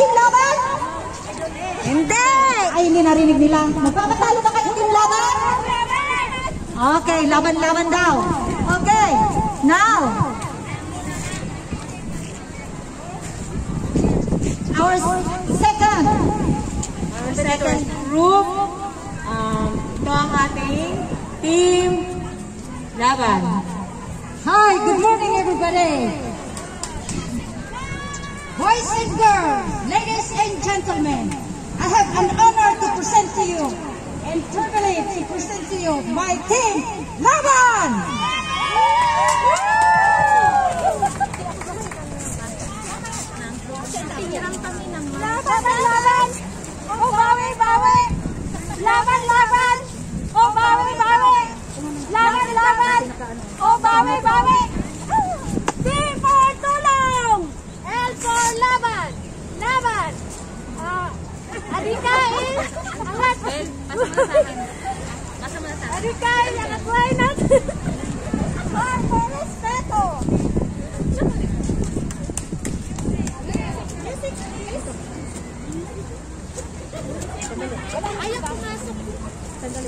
Team Laban? Hindi! Ay, hindi narinig nila. Magpapatalo ba kayo, Team Laban? Okay, laban-laban daw. Okay, now. Our second group. Ito ang ating Team Laban. Hi, good morning everybody. Boys and girls, ladies and gentlemen, I have an honor to present to you and privilege to present to you my Team Laban! Laban! Oh, bawi! Laban! Oh, bawi! Laban! Oh, bawi! T for tulong! L for laban! Adikain! Angat! Adikain! Angat buhay natin! R for respeto! Ayaw pumasok! Sandali.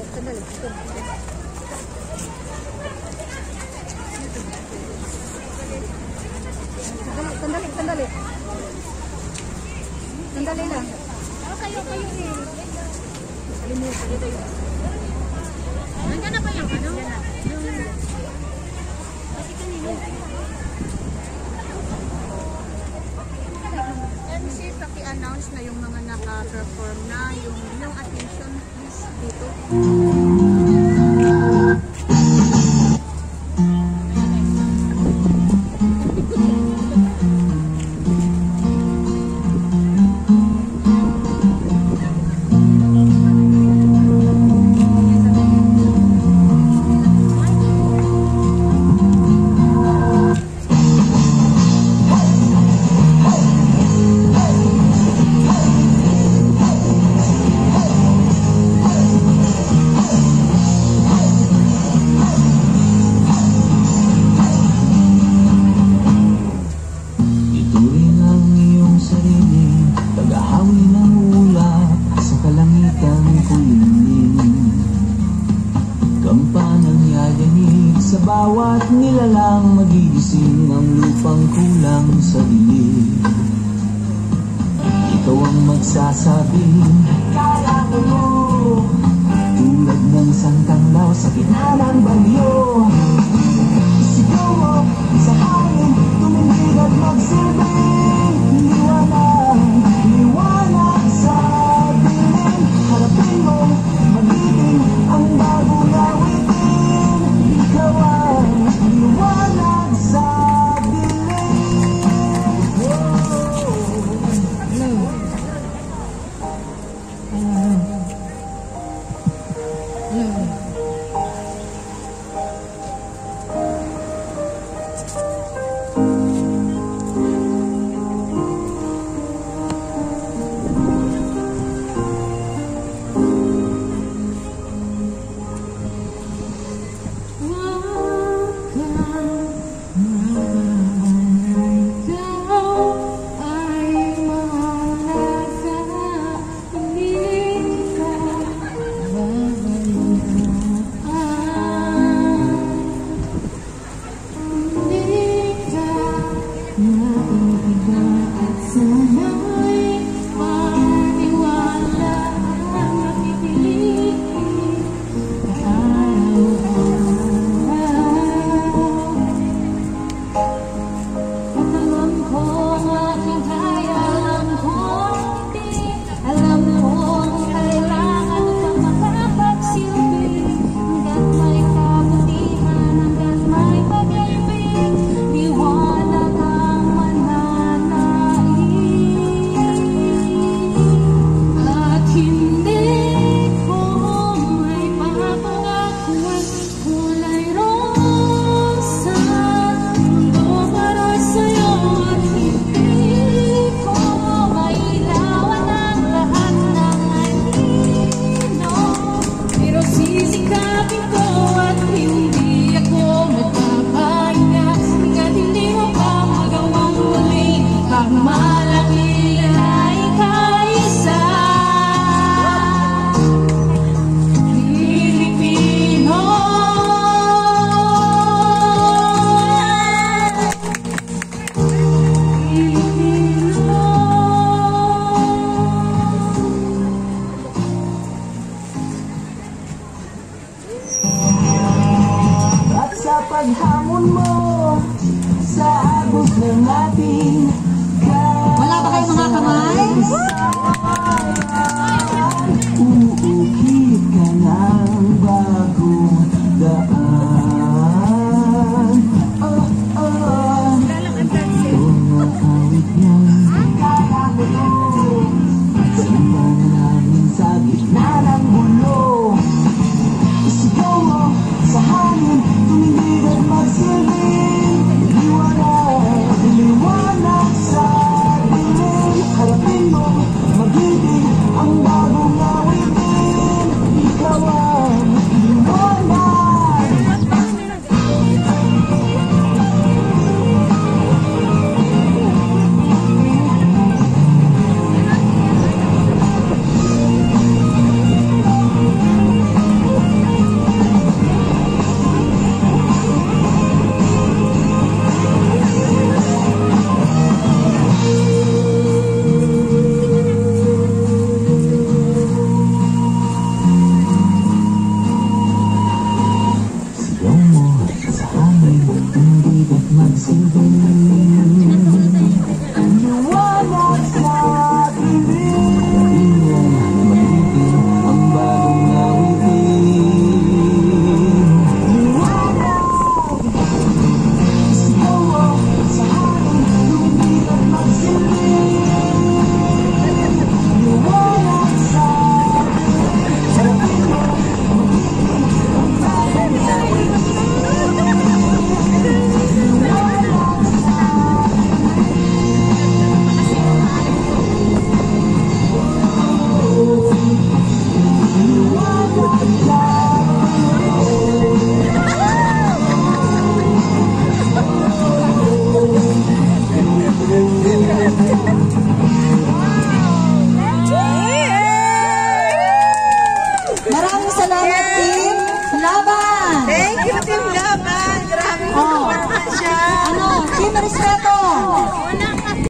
Sandali lang. Kayo eh. Nandiyan na ba yung ano? MC, paki-announce na yung mga naka-perform na yung attention please dito. Bawat nilalang magigising ang lupang kulang sa dilim. Ikaw ang magsasabing kaya mo, tulad ng santanglaw sa gitna ng bagyo. Sigaw mo sa hangin, tumindig at magsilbing liwanag sa dilim. Harapin mo, magiging ang bagong awitin. Ikaw ang liwanag sa Malaki ay respeto. Una